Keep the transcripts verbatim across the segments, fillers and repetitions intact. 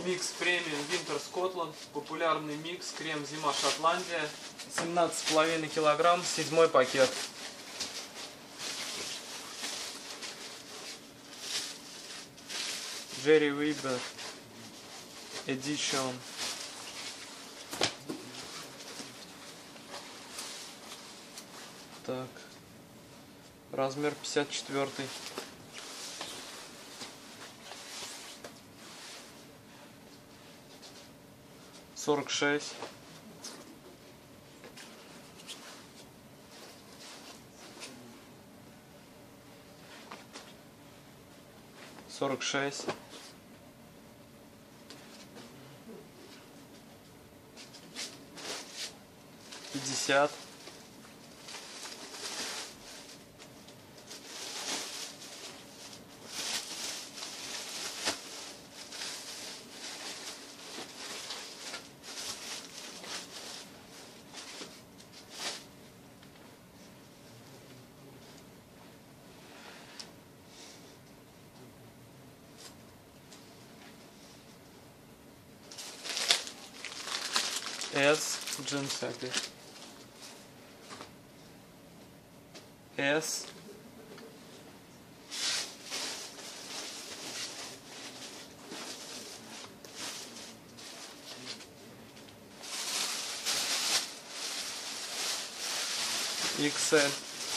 Микс премиум Winter Scotland. Популярный микс. Крем зима Шотландия. семнадцать с половиной килограмм. Седьмой пакет. Jerry Weber Edition. Так. Размер пятьдесят четыре. сорок шесть. сорок шесть. пятьдесят. S джинсы опять. S. икс эль.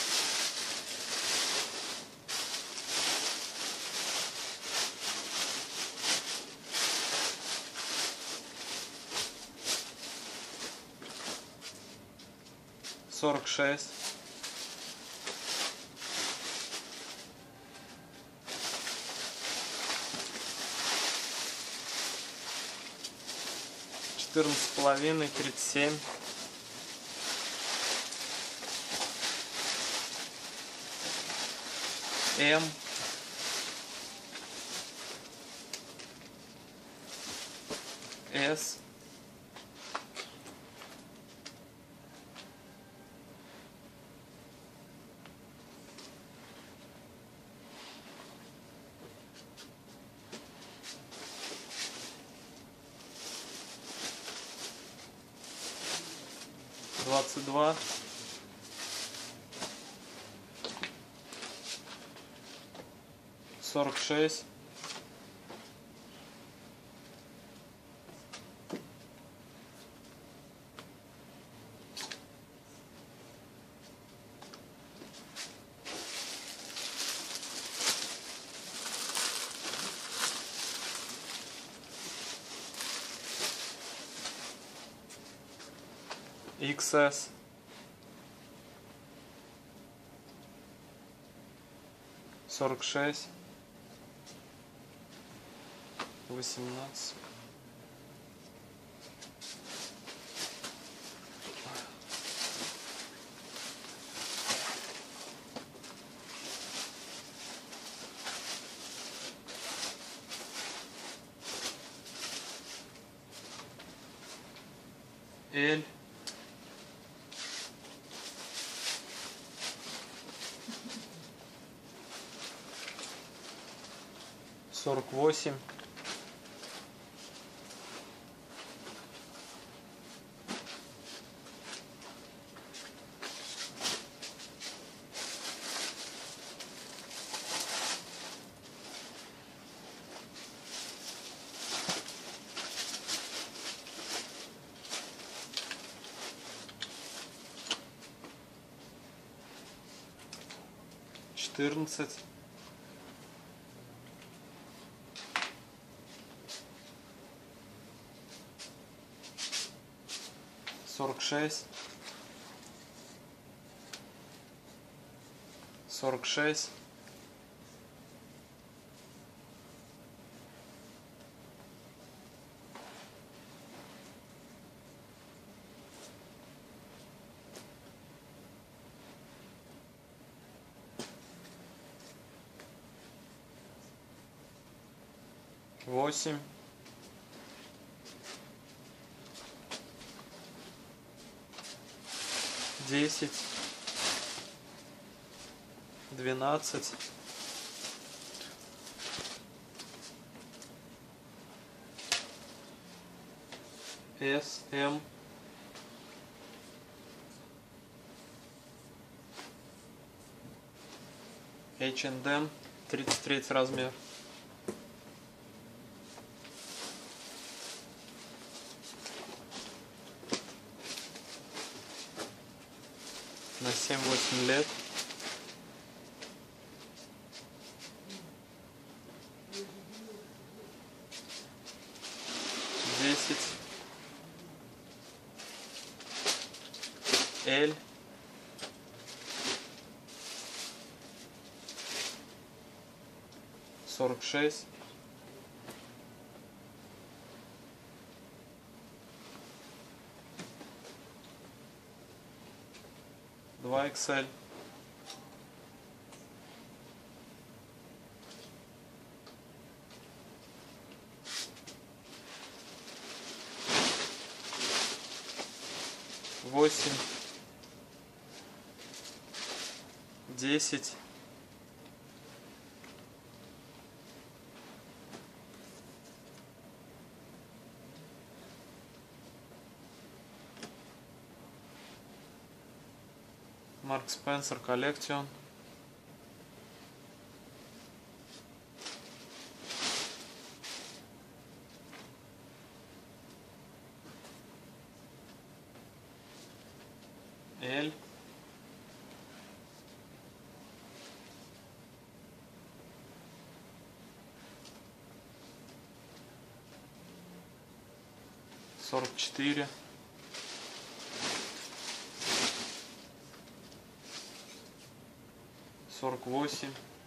сорок шесть. четырнадцать с половиной, тридцать семь. М. С. двадцать два. сорок шесть. икс эс. сорок шесть. восемнадцать. L. сорок восемь. четырнадцать. сорок шесть. сорок шесть. восемь. десять. двенадцать. S, M. эйч энд эм, тридцать третий размер. На семь-восемь лет. десять. L. сорок шесть. два икс эль. восемь. десять. Марк Спенсер коллекцион. L. сорок четыре. сорок восемь.